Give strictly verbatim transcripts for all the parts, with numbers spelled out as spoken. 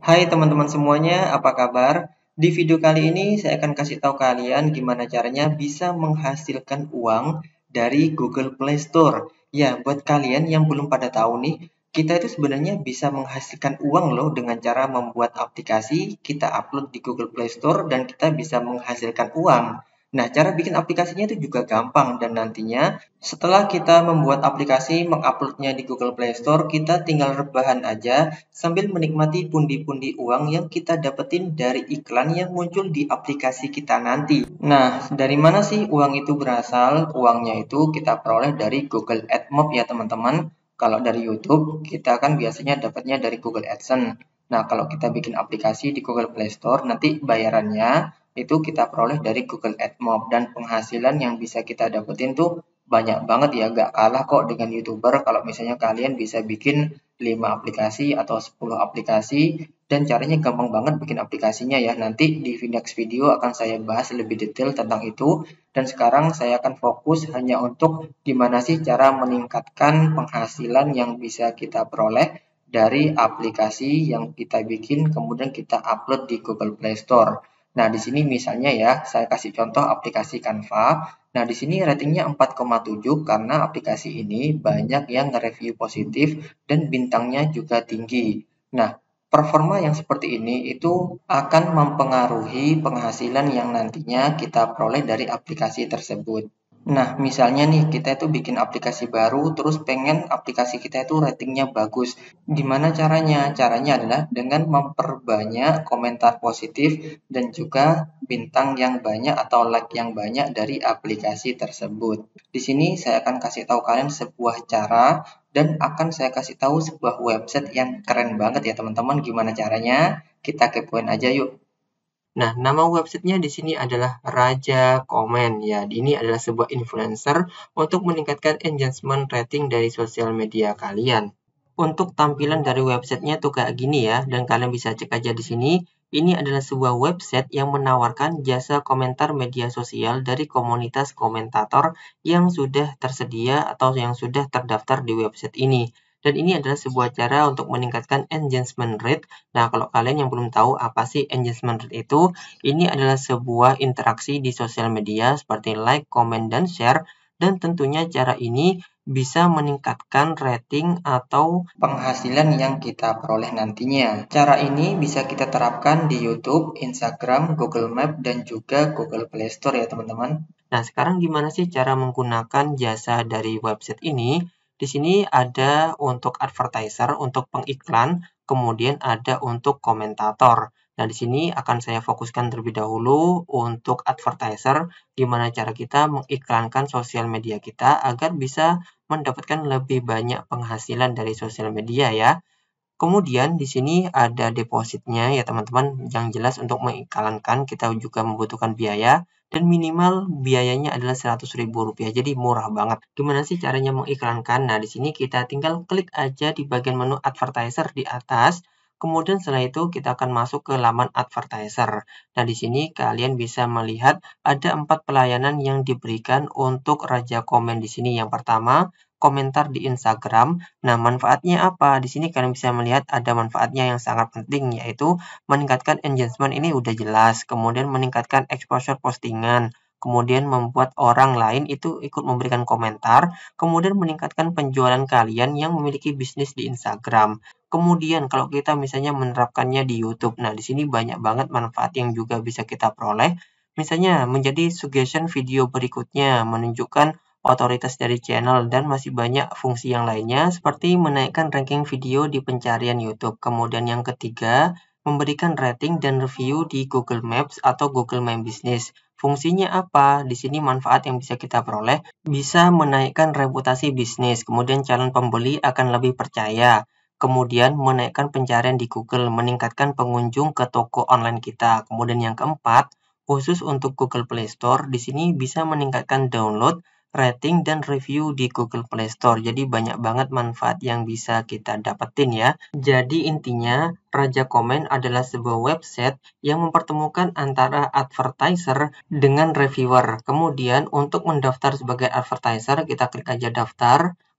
Hai teman-teman semuanya, apa kabar? Di video kali ini saya akan kasih tahu kalian gimana caranya bisa menghasilkan uang dari Google Play Store. Ya, buat kalian yang belum pada tahu nih, kita itu sebenarnya bisa menghasilkan uang loh dengan cara membuat aplikasi, kita upload di Google Play Store dan kita bisa menghasilkan uang. Nah, cara bikin aplikasinya itu juga gampang dan nantinya setelah kita membuat aplikasi, menguploadnya di Google Play Store, kita tinggal rebahan aja sambil menikmati pundi-pundi uang yang kita dapetin dari iklan yang muncul di aplikasi kita nanti. Nah, dari mana sih uang itu berasal? Uangnya itu kita peroleh dari Google AdMob ya teman-teman. Kalau dari YouTube, kita kan biasanya dapatnya dari Google AdSense. Nah, kalau kita bikin aplikasi di Google Play Store, nanti bayarannya itu kita peroleh dari Google AdMob dan penghasilan yang bisa kita dapetin tuh banyak banget ya, gak kalah kok dengan YouTuber. Kalau misalnya kalian bisa bikin lima aplikasi atau sepuluh aplikasi dan caranya gampang banget bikin aplikasinya ya. Nanti di next video akan saya bahas lebih detail tentang itu dan sekarang saya akan fokus hanya untuk gimana sih cara meningkatkan penghasilan yang bisa kita peroleh dari aplikasi yang kita bikin kemudian kita upload di Google Play Store. Nah, di sini misalnya ya, saya kasih contoh aplikasi Canva. Nah, di sini ratingnya empat koma tujuh karena aplikasi ini banyak yang nge-review positif dan bintangnya juga tinggi. Nah, performa yang seperti ini itu akan mempengaruhi penghasilan yang nantinya kita peroleh dari aplikasi tersebut. Nah, misalnya nih kita itu bikin aplikasi baru terus pengen aplikasi kita itu ratingnya bagus. Gimana caranya? Caranya adalah dengan memperbanyak komentar positif dan juga bintang yang banyak atau like yang banyak dari aplikasi tersebut. Di sini saya akan kasih tahu kalian sebuah cara dan akan saya kasih tahu sebuah website yang keren banget ya teman-teman. Gimana caranya? Kita kepoin aja yuk. Nah, nama websitenya di sini adalah Raja Komen ya. Ini adalah sebuah influencer untuk meningkatkan engagement rating dari sosial media kalian. Untuk tampilan dari websitenya tuh kayak gini ya, dan kalian bisa cek aja di sini. Ini adalah sebuah website yang menawarkan jasa komentar media sosial dari komunitas komentator yang sudah tersedia atau yang sudah terdaftar di website ini. Dan ini adalah sebuah cara untuk meningkatkan engagement rate. Nah, kalau kalian yang belum tahu apa sih engagement rate itu, ini adalah sebuah interaksi di sosial media seperti like, comment, dan share. Dan tentunya cara ini bisa meningkatkan rating atau penghasilan yang kita peroleh nantinya. Cara ini bisa kita terapkan di YouTube, Instagram, Google Map, dan juga Google Play Store ya teman-teman. Nah, sekarang gimana sih cara menggunakan jasa dari website ini? Di sini ada untuk advertiser, untuk pengiklan, kemudian ada untuk komentator. Nah, di sini akan saya fokuskan terlebih dahulu untuk advertiser, gimana cara kita mengiklankan sosial media kita agar bisa mendapatkan lebih banyak penghasilan dari sosial media ya. Kemudian di sini ada depositnya ya teman-teman. Yang jelas untuk mengiklankan kita juga membutuhkan biaya dan minimal biayanya adalah seratus ribu rupiah. Jadi murah banget. Gimana sih caranya mengiklankan? Nah, di sini kita tinggal klik aja di bagian menu advertiser di atas. Kemudian setelah itu kita akan masuk ke laman advertiser. Nah, di sini kalian bisa melihat ada empat pelayanan yang diberikan untuk Raja Komen di sini. Yang pertama, komentar di Instagram. Nah, manfaatnya apa? Di sini kalian bisa melihat ada manfaatnya yang sangat penting, yaitu meningkatkan engagement ini udah jelas, kemudian meningkatkan exposure postingan, kemudian membuat orang lain itu ikut memberikan komentar, kemudian meningkatkan penjualan kalian yang memiliki bisnis di Instagram. Kemudian kalau kita misalnya menerapkannya di YouTube, nah di sini banyak banget manfaat yang juga bisa kita peroleh. Misalnya menjadi suggestion video berikutnya, menunjukkan otoritas dari channel, dan masih banyak fungsi yang lainnya seperti menaikkan ranking video di pencarian YouTube. Kemudian yang ketiga, memberikan rating dan review di Google Maps atau Google My Business. Fungsinya apa? Di sini manfaat yang bisa kita peroleh bisa menaikkan reputasi bisnis, kemudian calon pembeli akan lebih percaya. Kemudian menaikkan pencarian di Google, meningkatkan pengunjung ke toko online kita. Kemudian yang keempat, khusus untuk Google Play Store, di sini bisa meningkatkan download, rating, dan review di Google Play Store. Jadi banyak banget manfaat yang bisa kita dapetin ya. Jadi intinya, Raja Komen adalah sebuah website yang mempertemukan antara advertiser dengan reviewer. Kemudian untuk mendaftar sebagai advertiser, kita klik aja daftar.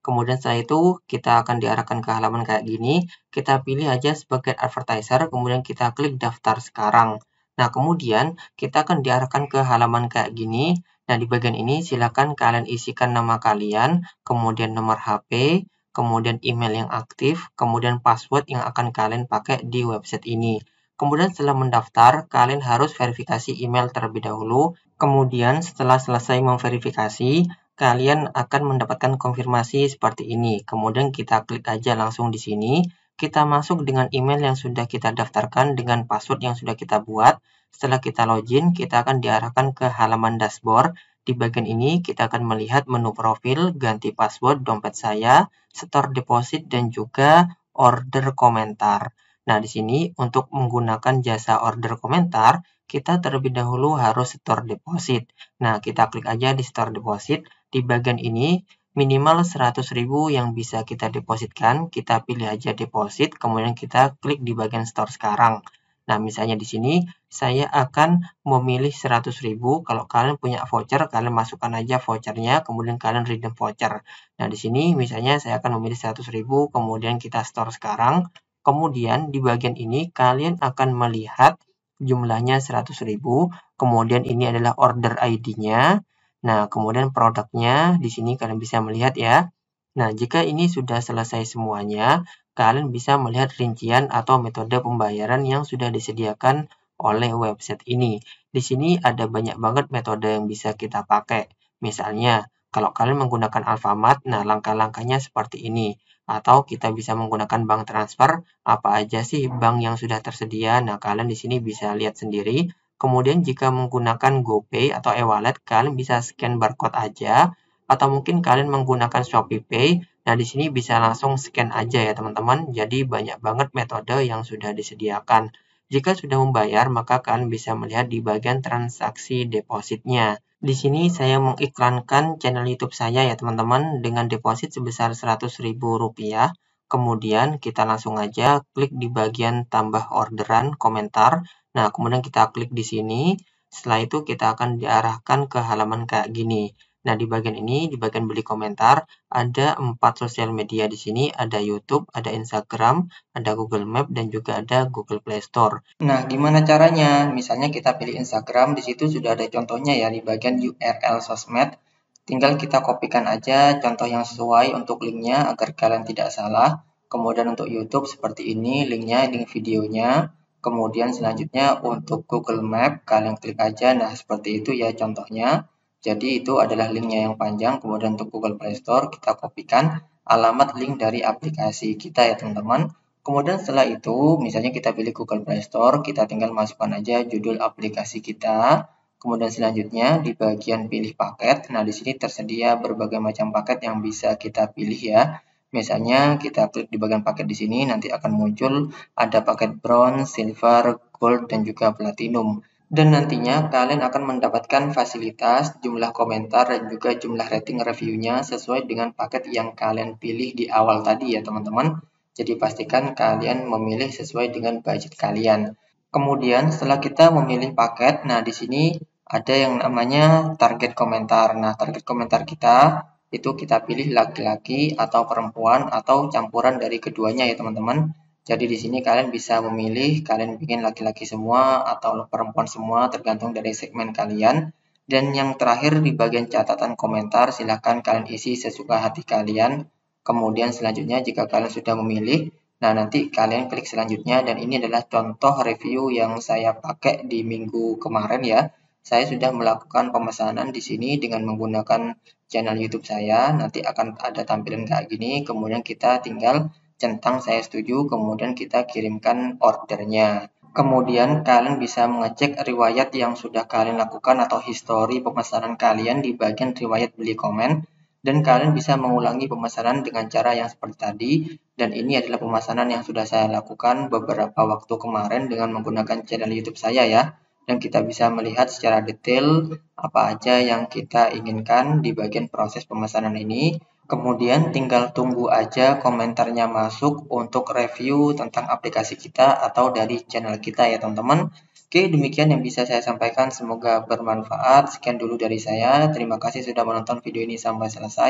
Kemudian setelah itu kita akan diarahkan ke halaman kayak gini. Kita pilih aja sebagai advertiser, kemudian kita klik daftar sekarang. Nah, kemudian kita akan diarahkan ke halaman kayak gini. Nah, di bagian ini silakan kalian isikan nama kalian, kemudian nomor H P, kemudian email yang aktif, kemudian password yang akan kalian pakai di website ini. Kemudian setelah mendaftar, kalian harus verifikasi email terlebih dahulu. Kemudian setelah selesai memverifikasi, kalian akan mendapatkan konfirmasi seperti ini. Kemudian kita klik aja langsung di sini. Kita masuk dengan email yang sudah kita daftarkan dengan password yang sudah kita buat. Setelah kita login, kita akan diarahkan ke halaman dashboard. Di bagian ini kita akan melihat menu profil, ganti password, dompet saya, store deposit, dan juga order komentar. Nah, di sini untuk menggunakan jasa order komentar, kita terlebih dahulu harus store deposit. Nah, kita klik aja di store deposit. Di bagian ini minimal seratus ribu yang bisa kita depositkan. Kita pilih aja deposit, kemudian kita klik di bagian store sekarang. Nah, misalnya di sini saya akan memilih seratus ribu. Kalau kalian punya voucher, kalian masukkan aja vouchernya, kemudian kalian redeem voucher. Nah, di sini misalnya saya akan memilih seratus ribu, kemudian kita store sekarang. Kemudian di bagian ini kalian akan melihat jumlahnya seratus ribu. Kemudian ini adalah order I D-nya. Nah, kemudian produknya di sini kalian bisa melihat ya. Nah, jika ini sudah selesai semuanya, kalian bisa melihat rincian atau metode pembayaran yang sudah disediakan oleh website ini. Di sini ada banyak banget metode yang bisa kita pakai. Misalnya, kalau kalian menggunakan Alfamart, nah langkah-langkahnya seperti ini. Atau kita bisa menggunakan bank transfer, apa aja sih bank yang sudah tersedia. Nah, kalian di sini bisa lihat sendiri. Kemudian jika menggunakan GoPay atau e-wallet, kalian bisa scan barcode aja. Atau mungkin kalian menggunakan ShopeePay. Nah, di sini bisa langsung scan aja ya teman-teman. Jadi banyak banget metode yang sudah disediakan. Jika sudah membayar, maka kalian bisa melihat di bagian transaksi depositnya. Di sini saya mengiklankan channel YouTube saya ya teman-teman dengan deposit sebesar seratus ribu rupiah. Kemudian kita langsung aja klik di bagian tambah orderan komentar. Nah, kemudian kita klik di sini. Setelah itu kita akan diarahkan ke halaman kayak gini. Nah, di bagian ini, di bagian beli komentar, ada empat sosial media di sini. Ada YouTube, ada Instagram, ada Google Map, dan juga ada Google Play Store. Nah, gimana caranya? Misalnya kita pilih Instagram, di situ sudah ada contohnya ya di bagian U R L sosmed. Tinggal kita kopikan aja contoh yang sesuai untuk linknya agar kalian tidak salah. Kemudian untuk YouTube seperti ini, linknya, link videonya. Kemudian selanjutnya untuk Google Map, kalian klik aja. Nah, seperti itu ya contohnya. Jadi itu adalah linknya yang panjang. Kemudian untuk Google Play Store, kita kopikan alamat link dari aplikasi kita ya teman-teman. Kemudian setelah itu, misalnya kita pilih Google Play Store, kita tinggal masukkan aja judul aplikasi kita. Kemudian selanjutnya di bagian pilih paket. Nah, di sini tersedia berbagai macam paket yang bisa kita pilih ya. Misalnya kita klik di bagian paket di sini, nanti akan muncul ada paket bronze, silver, gold, dan juga platinum. Dan nantinya kalian akan mendapatkan fasilitas, jumlah komentar, dan juga jumlah rating reviewnya sesuai dengan paket yang kalian pilih di awal tadi ya teman-teman. Jadi pastikan kalian memilih sesuai dengan budget kalian. Kemudian setelah kita memilih paket, nah di sini ada yang namanya target komentar. Nah, target komentar kita itu kita pilih laki-laki atau perempuan atau campuran dari keduanya ya teman-teman. Jadi di sini kalian bisa memilih kalian bikin laki-laki semua atau perempuan semua tergantung dari segmen kalian. Dan yang terakhir di bagian catatan komentar silahkan kalian isi sesuka hati kalian. Kemudian selanjutnya jika kalian sudah memilih, nah nanti kalian klik selanjutnya dan ini adalah contoh review yang saya pakai di minggu kemarin ya. Saya sudah melakukan pemesanan di sini dengan menggunakan channel YouTube saya. Nanti akan ada tampilan kayak gini, kemudian kita tinggal centang saya setuju, kemudian kita kirimkan ordernya. Kemudian kalian bisa mengecek riwayat yang sudah kalian lakukan atau histori pemesanan kalian di bagian riwayat beli komen. Dan kalian bisa mengulangi pemesanan dengan cara yang seperti tadi. Dan ini adalah pemesanan yang sudah saya lakukan beberapa waktu kemarin dengan menggunakan channel YouTube saya ya. Dan kita bisa melihat secara detail apa aja yang kita inginkan di bagian proses pemesanan ini. Kemudian tinggal tunggu aja komentarnya masuk untuk review tentang aplikasi kita atau dari channel kita ya teman-teman. Oke, demikian yang bisa saya sampaikan. Semoga bermanfaat. Sekian dulu dari saya. Terima kasih sudah menonton video ini sampai selesai.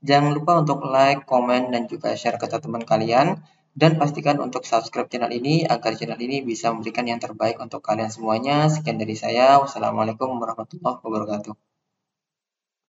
Jangan lupa untuk like, komen, dan juga share ke teman kalian. Dan pastikan untuk subscribe channel ini agar channel ini bisa memberikan yang terbaik untuk kalian semuanya. Sekian dari saya. Wassalamualaikum warahmatullahi wabarakatuh.